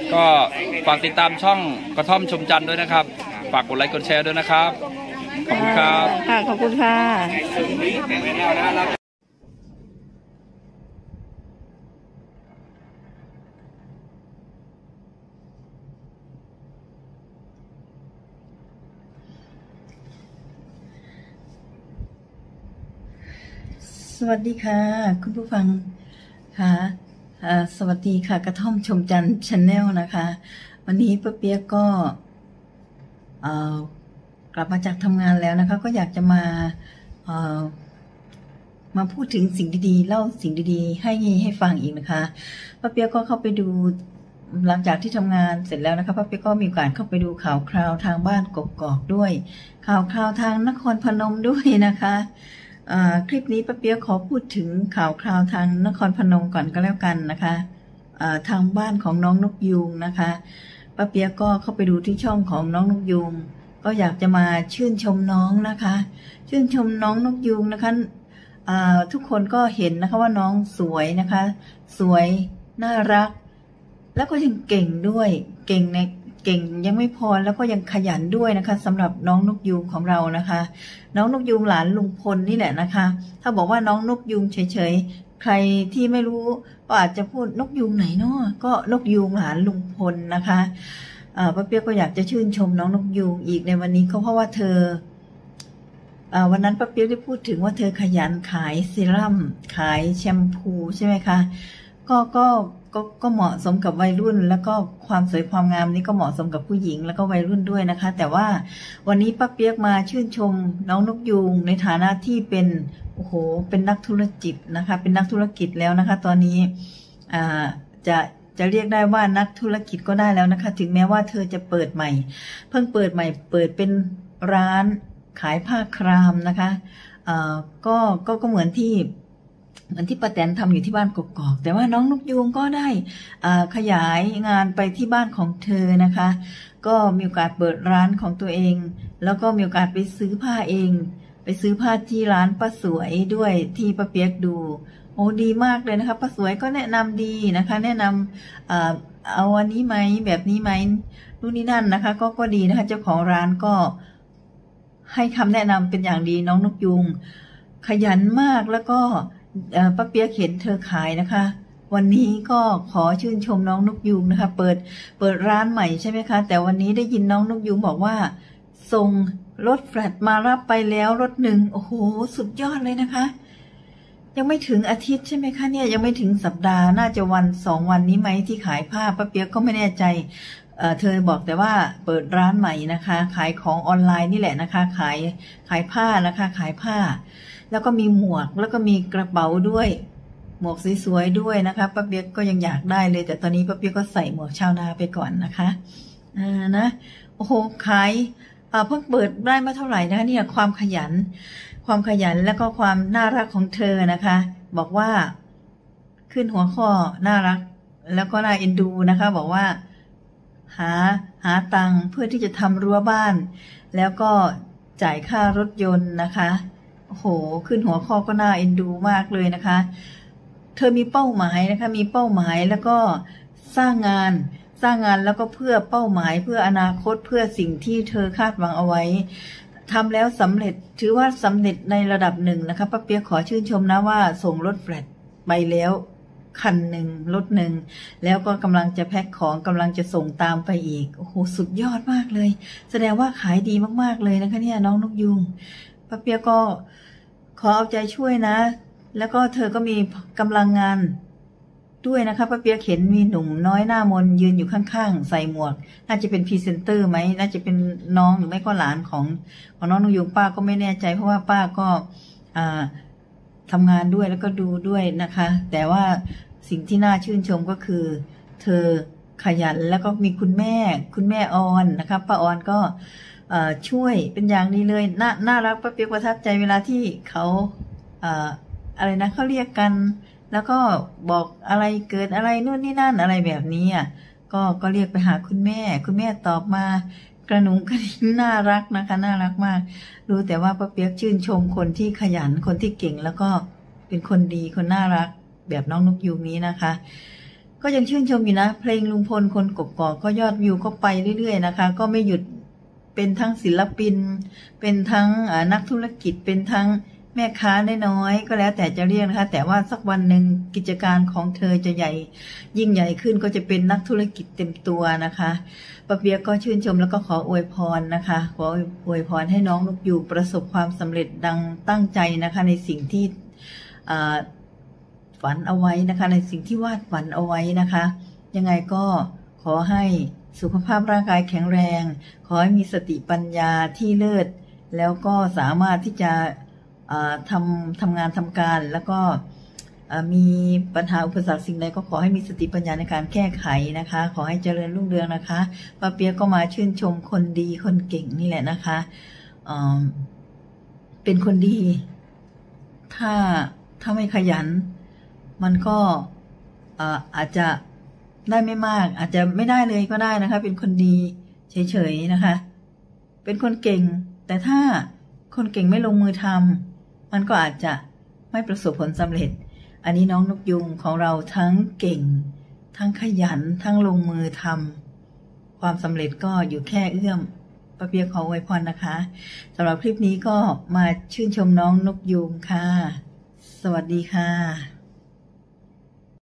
ก็ฝากติดตามช่องกระท่อมชมจันทร์ด้วยนะครับฝากกดไลค์กดแชร์ด้วยนะครับขอบคุณครับค่ะขอบคุณค่ะสวัสดีค่ะคุณผู้ฟังค่ะสวัสดีค่ะกระท่อมชมจันทร์ชาแนลนะคะวันนี้ป้าเปียกก็กลับมาจากทำงานแล้วนะคะก็อยากจะมาพูดถึงสิ่งดีๆเล่าสิ่งดีๆให้ฟังอีกนะคะป้าเปียกก็เข้าไปดูหลังจากที่ทำงานเสร็จแล้วนะคะป้าเปียกก็มีโอกาสเข้าไปดูข่าวคราวทางบ้านกกอกด้วยข่าวคราวทางนครพนมด้วยนะคะคลิปนี้ป้าเปียกขอพูดถึงข่าวคราวทางนครพนมก่อนก็แล้วกันนะคะทางบ้านของน้องนกยูงนะคะป้าเปียกก็เข้าไปดูที่ช่องของน้องนกยูงก็อยากจะมาชื่นชมน้องนะคะชื่นชมน้องนกยูงนะคะทุกคนก็เห็นนะคะว่าน้องสวยนะคะสวยน่ารักแล้วก็ยังเก่งด้วยเก่งยังไม่พอแล้วก็ยังขยันด้วยนะคะสำหรับน้องนกยูงของเรานะคะน้องนกยูงหลานลุงพลนี่แหละนะคะถ้าบอกว่าน้องนกยูงเฉยๆใครที่ไม่รู้ก็อาจจะพูดนกยูงไหนเนาะก็นกยูงหลานลุงพลนะคะป้าเปียกก็อยากจะชื่นชมน้องนกยูงอีกในวันนี้ก็เพราะว่าเธอวันนั้นป้าเปียกได้พูดถึงว่าเธอขยันขายเซรั่มขายแชมพูใช่ไหมคะก็เหมาะสมกับวัยรุ่นแล้วก็ความสวยความงามนี้ก็เหมาะสมกับผู้หญิงแล้วก็วัยรุ่นด้วยนะคะแต่ว่าวันนี้ป้าเปียกมาชื่นชมน้องนกยูงในฐานะที่เป็นเป็นนักธุรกิจนะคะเป็นนักธุรกิจแล้วนะคะตอนนี้จะเรียกได้ว่านักธุรกิจก็ได้แล้วนะคะถึงแม้ว่าเธอจะเปิดใหม่เพิ่งเปิดใหม่เปิดเป็นร้านขายผ้าครามนะคะก็เหมือนที่ป้าแตนทำอยู่ที่บ้านกกอกแต่ว่าน้องนกยูงก็ได้ขยายงานไปที่บ้านของเธอนะคะก็มีโอกาสเปิดร้านของตัวเองแล้วก็มีโอกาสไปซื้อผ้าเองไปซื้อผ้าที่ร้านป้าสวยด้วยที่ป้าเปียกดูโอ้ดีมากเลยนะคะป้าสวยก็แนะนำดีนะคะแนะนำเอาอันนี้ไหมแบบนี้ไหมนู่นนี่นั่นนะคะก็ดีนะคะเจ้าของร้านก็ให้คำแนะนำเป็นอย่างดีน้องนกยูงขยันมากแล้วก็ป้าเปียกเห็นเธอขายนะคะวันนี้ก็ขอชื่นชมน้องนกยูงนะคะเปิดร้านใหม่ใช่ไหมคะแต่วันนี้ได้ยินน้องนกยูงบอกว่าส่งรถแฟลตมารับไปแล้วรถหนึ่งโอ้โหสุดยอดเลยนะคะยังไม่ถึงอาทิตย์ใช่ไหมคะเนี่ยยังไม่ถึงสัปดาห์น่าจะวัน2 วันนี้ไหมที่ขายผ้าป้าเปียกก็ไม่แน่ใจเธอบอกแต่ว่าเปิดร้านใหม่นะคะขายของออนไลน์นี่แหละนะคะขายผ้านะคะขายผ้าแล้วก็มีหมวกแล้วก็มีกระเป๋าด้วยหมวกสวยๆด้วยนะคะป้าเปียกก็ยังอยากได้เลยแต่ตอนนี้ป้าเปียกก็ใส่หมวกชาวนาไปก่อนนะคะนะโอ้โหขายเพิ่งเปิดได้ไม่เท่าไหร่นะคะเนี่ยความขยันแล้วก็ความน่ารักของเธอนะคะบอกว่าขึ้นหัวข้อน่ารักแล้วก็น่าเอ็นดูนะคะบอกว่าหาตังค์เพื่อที่จะทำรั้วบ้านแล้วก็จ่ายค่ารถยนต์นะคะโอ้โหขึ้นหัวข้อก็น่าเอ็นดูมากเลยนะคะเธอมีเป้าหมายนะคะมีเป้าหมายแล้วก็สร้างงานแล้วก็เพื่อเป้าหมายเพื่ออนาคตเพื่อสิ่งที่เธอคาดหวังเอาไว้ทำแล้วสำเร็จถือว่าสำเร็จในระดับหนึ่งนะคะป้าเปียกขอชื่นชมนะว่าส่งรถแฟลตไปแล้วคันหนึ่งรถหนึ่งแล้วก็กำลังจะแพ็คของกำลังจะส่งตามไปอีกโอ้โหสุดยอดมากเลยแสดงว่าขายดีมากๆเลยนะคะเนี่ยน้องนกยูงป้าเปียกก็ขอเอาใจช่วยนะแล้วก็เธอก็มีกำลังงานด้วยนะคะป้าเปียกเห็นมีหนุ่มน้อยหน้ามนยืนอยู่ข้างๆใส่หมวกน่าจะเป็นพรีเซนเตอร์ไหมน่าจะเป็นน้องหรือไม่ก็หลานของน้องนกยูงป้าก็ไม่แน่ใจเพราะว่าป้าก็ทำงานด้วยแล้วก็ดูด้วยนะคะแต่ว่าสิ่งที่น่าชื่นชมก็คือเธอขยันแล้วก็มีคุณแม่ออนนะคะป้าออนก็ช่วยเป็นอย่างดีเลยน่ารักป้าเปียกประทับใจเวลาที่เขาอะไรนะเขาเรียกกันแล้วก็บอกอะไรเกิดอะไรนู่นนี่นั่นอะไรแบบนี้ก็เรียกไปหาคุณแม่ตอบมากระหนุงกระดิ่งน่ารักนะคะน่ารักมากรู้แต่ว่าป้าเปียกชื่นชมคนที่ขยันคนที่เก่งแล้วก็เป็นคนดีคนน่ารักแบบน้องนกยูงนี้นะคะก็ยังชื่นชมอยู่นะเพลงลุงพลคนกกอกก็ยอดวิวก็ไปเรื่อยๆนะคะก็ไม่หยุดเป็นทั้งศิลปินเป็นทั้งนักธุรกิจเป็นทั้งแม่ค้าน้อยๆก็แล้วแต่จะเรียกนะคะแต่ว่าสักวันหนึ่งกิจการของเธอจะใหญ่ยิ่งใหญ่ขึ้นก็จะเป็นนักธุรกิจเต็มตัวนะคะป้าเปียกก็ชื่นชมแล้วก็ขออวยพรนะคะขออวยพรให้น้องนกยูงประสบความสำเร็จดังตั้งใจนะคะในสิ่งที่ฝันเอาไว้นะคะในสิ่งที่วาดฝันเอาไว้นะคะยังไงก็ขอให้สุขภาพร่างกายแข็งแรงขอให้มีสติปัญญาที่เลิศแล้วก็สามารถที่จะทำงานทำการแล้วก็มีปัญหาอุปสรรคสิ่งใดก็ขอให้มีสติปัญญาในการแก้ไขนะคะขอให้เจริญรุ่งเรืองนะคะป้าเปียกก็มาชื่นชมคนดีคนเก่งนี่แหละนะคะเป็นคนดีถ้าไม่ขยันมันก็อาจจะได้ไม่มากอาจจะไม่ได้เลยก็ได้นะคะเป็นคนดีเฉยๆนะคะเป็นคนเก่งแต่ถ้าคนเก่งไม่ลงมือทำมันก็อาจจะไม่ประสบผลสำเร็จอันนี้น้องนกยูงของเราทั้งเก่งทั้งขยันทั้งลงมือทำความสำเร็จก็อยู่แค่เอื้อมป้าเปียกขออวยพรนะคะสำหรับคลิปนี้ก็มาชื่นชมน้องนกยูงค่ะสวัสดีค่ะ